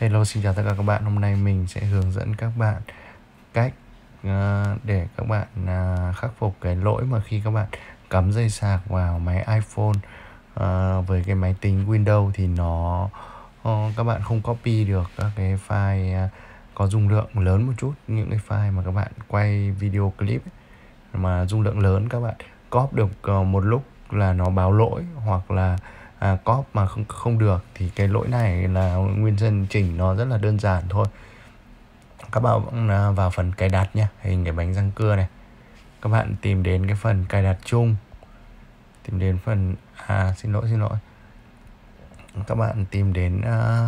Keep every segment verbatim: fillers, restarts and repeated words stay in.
Hello, xin chào tất cả các bạn. Hôm nay mình sẽ hướng dẫn các bạn cách uh, để các bạn uh, khắc phục cái lỗi mà khi các bạn cắm dây sạc vào máy iPhone uh, với cái máy tính Windows thì nó uh, các bạn không copy được các cái file uh, có dung lượng lớn một chút, những cái file mà các bạn quay video clip ấy, mà dung lượng lớn các bạn copy được uh, một lúc là nó báo lỗi, hoặc là à, copy mà không không được thì cái lỗi này là nguyên nhân chỉnh nó rất là đơn giản thôi. Các bạn à, vào phần cài đặt nha, hình cái bánh răng cưa này, các bạn tìm đến cái phần cài đặt chung, tìm đến phần à xin lỗi xin lỗi các bạn tìm đến uh,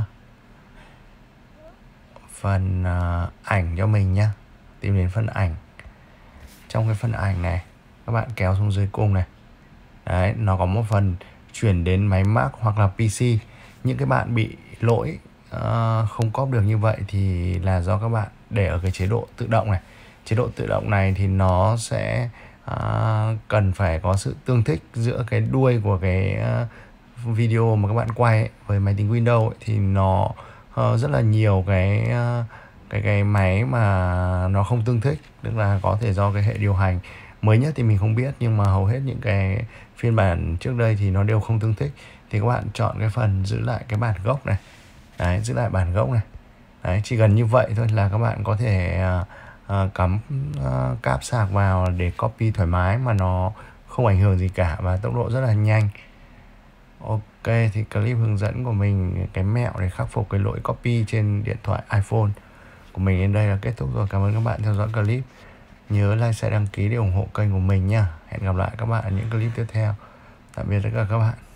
phần uh, ảnh cho mình nhá, tìm đến phần ảnh. Trong cái phần ảnh này các bạn kéo xuống dưới cùng này, đấy, nó có một phần chuyển đến máy Mac hoặc là pê xê. Những cái bạn bị lỗi uh, không copy được như vậy thì là do các bạn để ở cái chế độ tự động này. Chế độ tự động này thì nó sẽ uh, cần phải có sự tương thích giữa cái đuôi của cái uh, video mà các bạn quay ấy, với máy tính Windows ấy, thì nó uh, rất là nhiều cái uh, cái cái máy mà nó không tương thích, tức là có thể do cái hệ điều hành mới nhất thì mình không biết, nhưng mà hầu hết những cái phiên bản trước đây thì nó đều không tương thích. Thì các bạn chọn cái phần giữ lại cái bản gốc này, đấy, giữ lại bản gốc này, đấy, chỉ cần như vậy thôi là các bạn có thể uh, uh, cắm uh, cáp sạc vào để copy thoải mái mà nó không ảnh hưởng gì cả và tốc độ rất là nhanh. Ok, thì clip hướng dẫn của mình cái mẹo để khắc phục cái lỗi copy trên điện thoại iPhone của mình đến đây là kết thúc rồi. Cảm ơn các bạn theo dõi clip. Nhớ like, share, đăng ký để ủng hộ kênh của mình nha. Hẹn gặp lại các bạn ở những clip tiếp theo. Tạm biệt tất cả các bạn.